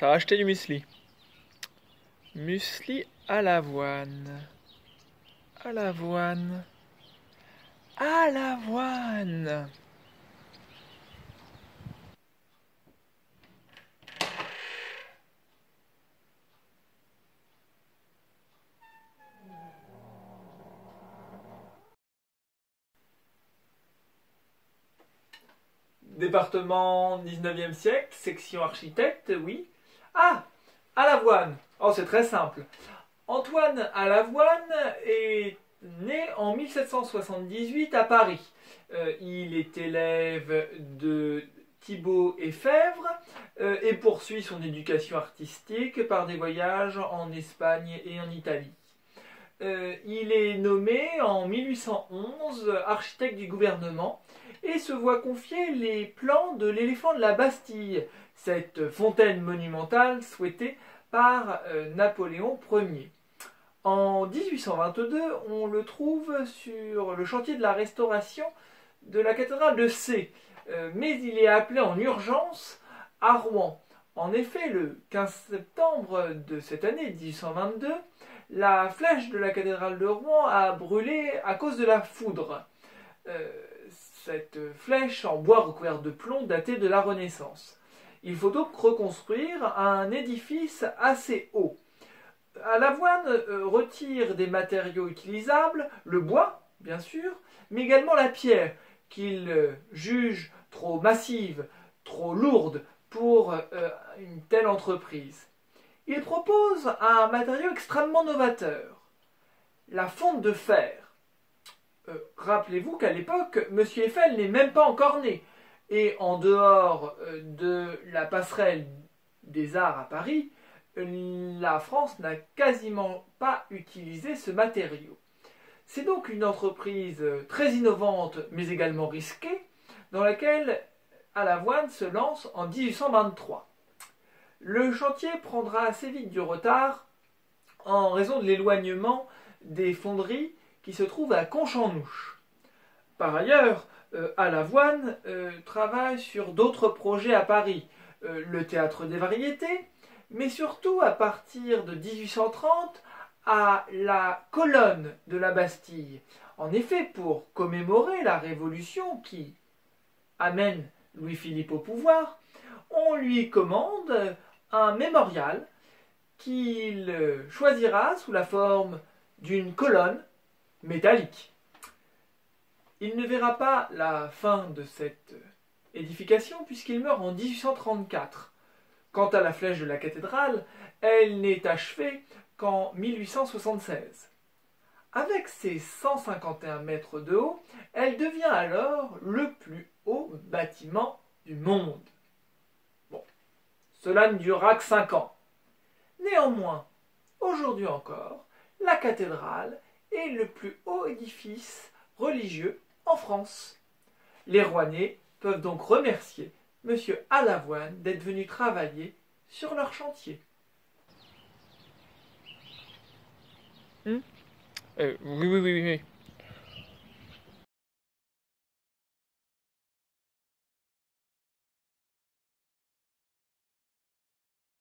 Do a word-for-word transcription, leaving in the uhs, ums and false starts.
T'as acheté du muesli. Muesli à l'avoine. À l'avoine. À l'avoine. Département dix-neuvième siècle, section architecte, oui. Ah, à l'avoine. Oh, c'est très simple. Antoine à l'avoine est né en mille sept cent soixante-dix-huit à Paris. Euh, il est élève de Thibaut et Fèvre euh, et poursuit son éducation artistique par des voyages en Espagne et en Italie. Euh, il est nommé en mille huit cent onze architecte du gouvernement et se voit confier les plans de l'éléphant de la Bastille, cette fontaine monumentale souhaitée par euh, Napoléon Ier. En mille huit cent vingt-deux, on le trouve sur le chantier de la restauration de la cathédrale de Sées, euh, mais il est appelé en urgence à Rouen. En effet, le quinze septembre de cette année mille huit cent vingt-deux, la flèche de la cathédrale de Rouen a brûlé à cause de la foudre. Euh, cette flèche en bois recouvert de plomb datait de la Renaissance. Il faut donc reconstruire un édifice assez haut. À l'avoine euh, retire des matériaux utilisables, le bois, bien sûr, mais également la pierre, qu'il euh, juge trop massive, trop lourde pour euh, une telle entreprise. Il propose un matériau extrêmement novateur, la fonte de fer. Euh, Rappelez-vous qu'à l'époque, M. Eiffel n'est même pas encore né, et en dehors euh, de la passerelle des arts à Paris, la France n'a quasiment pas utilisé ce matériau. C'est donc une entreprise très innovante mais également risquée dans laquelle à l'avoine se lance en mille huit cent vingt-trois. Le chantier prendra assez vite du retard en raison de l'éloignement des fonderies qui se trouvent à Conche-en-Ouche. Par ailleurs, euh, à l'avoine euh, travaille sur d'autres projets à Paris, euh, le théâtre des variétés, mais surtout à partir de mille huit cent trente à la colonne de la Bastille. En effet, pour commémorer la Révolution qui amène Louis-Philippe au pouvoir, on lui commande un mémorial qu'il choisira sous la forme d'une colonne métallique. Il ne verra pas la fin de cette édification puisqu'il meurt en mille huit cent trente-quatre. Quant à la flèche de la cathédrale, elle n'est achevée qu'en mille huit cent soixante-seize. Avec ses cent cinquante et un mètres de haut, elle devient alors le plus haut bâtiment du monde. Bon, cela ne durera que cinq ans. Néanmoins, aujourd'hui encore, la cathédrale est le plus haut édifice religieux en France. Les Rouennais peuvent donc remercier Monsieur Alavoine d'être venu travailler sur leur chantier. Hmm euh, oui, oui, oui, oui.